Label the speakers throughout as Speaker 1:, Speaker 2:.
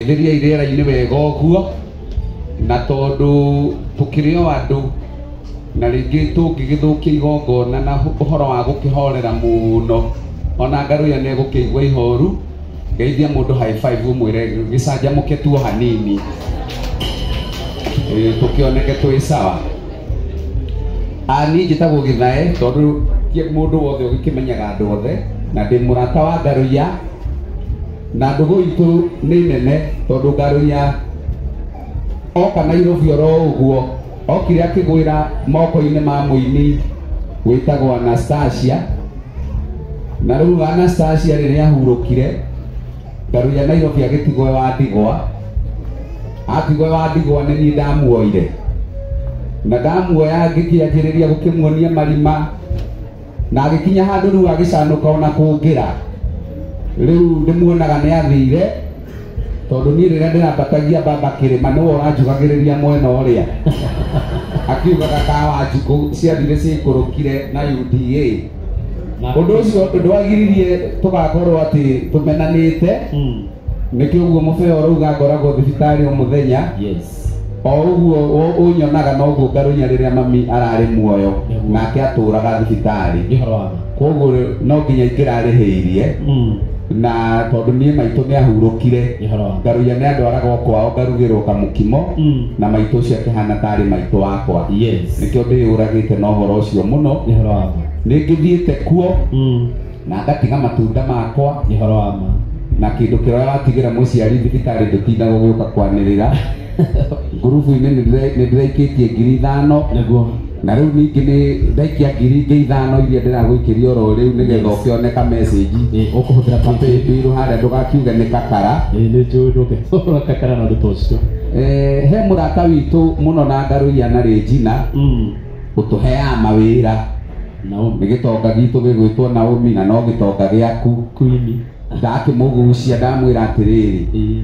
Speaker 1: Riria irera-inĩ wega ũguo, na tondũ tũkĩrĩ o andũ na rĩngĩ tũngĩgĩthũkia igongona na ũhoro wa gũkĩhorera mũno, ona Ngaruya nĩ egũkĩigua ihoru. Geithia mũndũ high five ũmwĩre gĩcanjamũke tu o hanini, tũkĩoneke twĩ sawa. Niĩ njĩtagwo Gĩthae tondũ mũndũ wothe ũgĩkĩmenyaga andũ othe, na ndĩ mũrata wa Ngaruya, na ndũgũ itũ nĩ nene tondũ Ngaruya oka Nairobi oro ũguo, okire akĩgwĩra moko-inĩ ma mũini wĩtagwo Anastasia, na rĩu Anastasia rĩrĩa ahurũkire, Ngaruya Nairobi agĩtigwo wa ndigwa. Atigwo wa ndigwa nĩ niĩ ndamuoire, na ndamuoya ngĩkĩanjĩrĩria gũkĩmuonia marima, na agĩkinya handũ rĩu agĩcanũka ona kũngĩra. Rĩu ndĩmuonaga nĩ athire tondũ niĩ rĩrĩa ndĩrambatagia Baba Kĩrĩma nĩwe ũranjugagĩrĩria mwena ũrĩa, akiugaga Kawanjikũ ciathire ciĩkũrũkire na UDA. Ũndũ ũcio ndwagiririe tũgakorwo atĩ tũmenanĩte, nĩkĩo ũguo mũbeo ũrauga ngoragwo thibitarĩ o mũthenya. O ũguo ũnyonaga noguo Ngaruya rĩrĩa mami ararĩ muoyo nake atũraga thibitarĩ, koguo no nginya ingĩrarĩhĩirie. Na tondũ niĩ maitũ nĩ ahurũkire, Ngaruya nĩ andwaraga o kwao ngarugĩrwo kamũkimo, na maitũ ũcio akĩhana tarĩ maitũ wakwa, nĩkĩo ndĩyũragĩte na ũhoro ũcio mũno. Nĩ ngĩthiĩte kuo na ngatiga matunda makwa, na kĩndũ kĩrĩa watigĩra mũciari thibitarĩ ndũtindaga gũgĩũka kwanĩrĩra. Ngurubu-inĩ nĩ ndĩraikĩtie 5,000, na rĩu ningĩ nĩ ndaikia 5,000 iria ndĩragũikĩria oro rĩu nĩgetha ũkĩoneka message ũkũhũthĩra paybill harĩa ndũgakiuge nĩ kakara. He mũrata witũ mũno na Ngaruya na Regina ũtũheaga mawĩra, nĩ gĩtonga gitũ gĩgwĩtwo Naomi na no gĩtonga gĩaku. Ndakĩmũgucia ndamwĩra atĩrĩrĩ,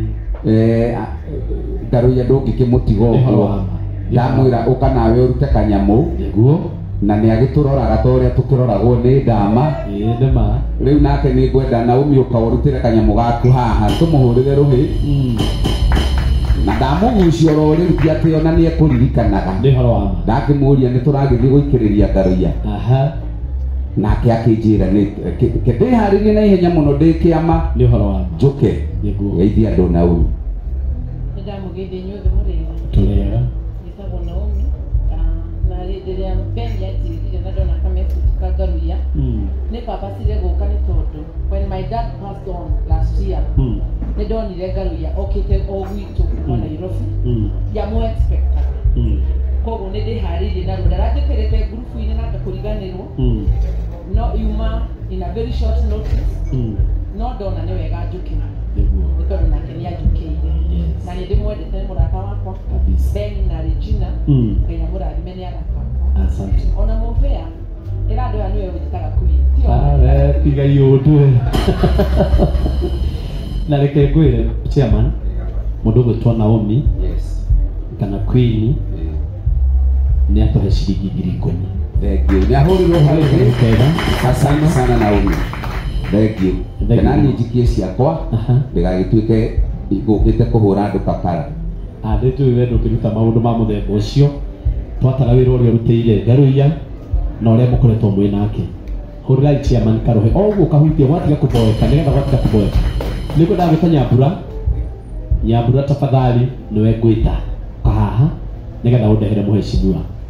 Speaker 1: Ngaruya ndũngĩkĩmũtiga ũguo, ndamwĩra ũka nawe ũrute kanyamũ, na nĩ agĩtũroraga ta ũrĩa tũkĩroragwo nĩ ndama. Rĩu nake nĩ ngwenda Naomi ũka ũrutĩre kanyamũ gaku haha tũmũhũrĩre rũhĩ, na ndamũgucia oro rĩu ti atĩ ona nĩ ekũririkanaga. Ndakĩmũria nĩ tũragĩthiĩ gũikĩrĩria Ngaruya, nake akĩnjĩra ndĩharĩrie na ihenya mũno ndĩ kĩama njũke geithia andũ Naomi.
Speaker 2: Ndamũgeithia inyuothe mũrĩega. Njĩtagwo Naomi, na rĩrĩa Ben yanjĩrire na ndona kamessage ka Ngaruya, nĩ papacire gũka nĩ tondũ when my dad passed on last year, nĩ ndonire Ngaruya okĩte o gwitũ o Nairobi, ndiamũ-expectaga. Koguo nĩ ndĩharĩirie na rũda ranjĩkĩrĩte ngurubu-inĩ na ngakũriganĩrwo, no yuma in a very short notice, no ndona nĩ wega njũkĩra nĩ tondũ nake nĩ anjũkĩire, na nĩ ndĩmwendete nĩ mũrata wakwa Ben na Regina, Ngai amũrathime nĩ arata akwa. Ona mũbĩa ĩra andũ aya nĩwe ũnjĩtaga Queen,
Speaker 3: tiga yũndũ na reke ngwĩre chairman, mũndũ ũgwĩtwo Naomi kana Queen nĩ atũhe ciringi 10,000.
Speaker 1: Thank you. Nĩ ahũrĩrwo harĩ asante sana Naomi. Thank you. Kana niĩ njikie ciakwa ndĩgagĩtuĩke ngũkĩte kũhũra andũ kapara.
Speaker 3: Rĩu tũĩ wendo ũkĩruta maũndũ ma mũthemba ũcio, twatara wĩra ũrĩa ũrutĩire Ngaruya na ũrĩa mũkoretwo mwĩ nake. Hũrĩrai chairman karũhe o ũguo kahutia gwatiga kũboeka, nĩgetha gwatiga kũboeka. Nĩ ngwenda gwĩta Nyambura tafadhali nĩwe ngwĩta kahaha nĩgetha ũndehere mũhecimiwa.